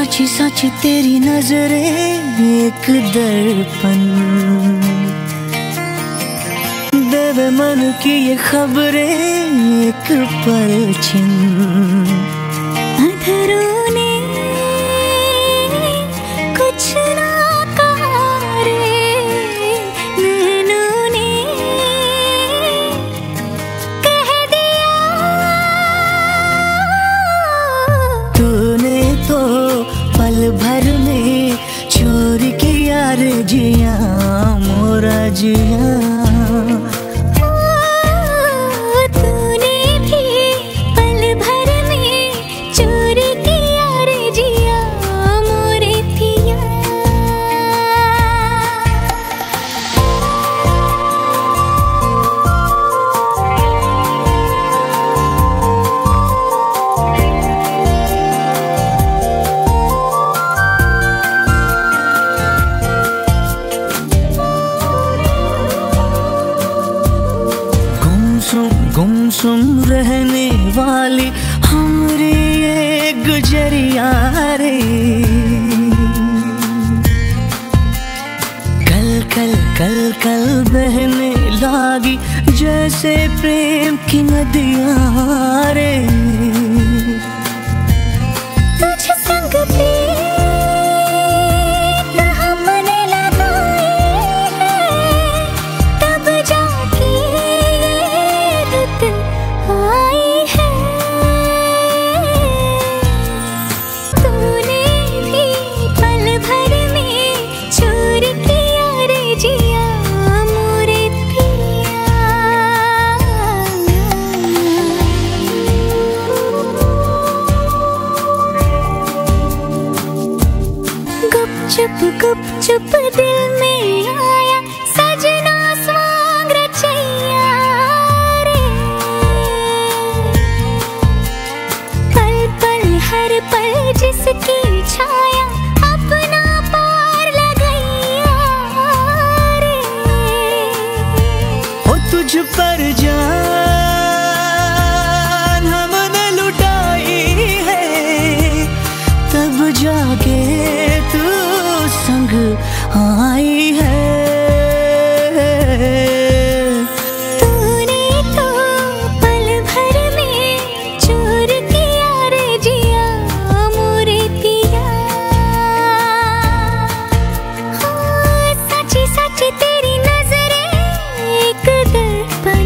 सच सच तेरी नजरें एक दर्पण, देवे मन की ये खबरें एक पलछिन। अधरों ने कुछ ना कहा रे, नैनों ने कह दिया। तूने तो पल भर में चोरी किया रे जिया मोरा जिया। गुमसुम रहने वाली हमरी ये गुजरिया रे, कल कल कल कल बहने लागी जैसे प्रेम की नदियाँ रे। तुझ संग हमने लगाए हैं, तब जाके रुत आई है। तूने भी पल भर में चोर किया रे जिया मोरे पिया। गुपचुप दिल में आया सजना स्वांग रचैया रे। पल पल हर पल जिसकी छाया अपना पार लगैया रे। ओ तुझ पर जान हमने लुटाई है, तब जाके तू संग आई है। तूने तो पल भर में चोर किया रे जिया मोरे पिया। हाँ, सच सच तेरी नजरें एक दर्पण,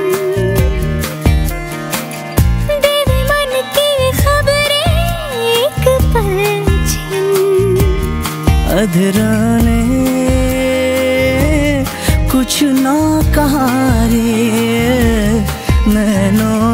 देवे मन की खबरें एक पलछिन। अधरों ने कुछ ना कहा रे, नैनों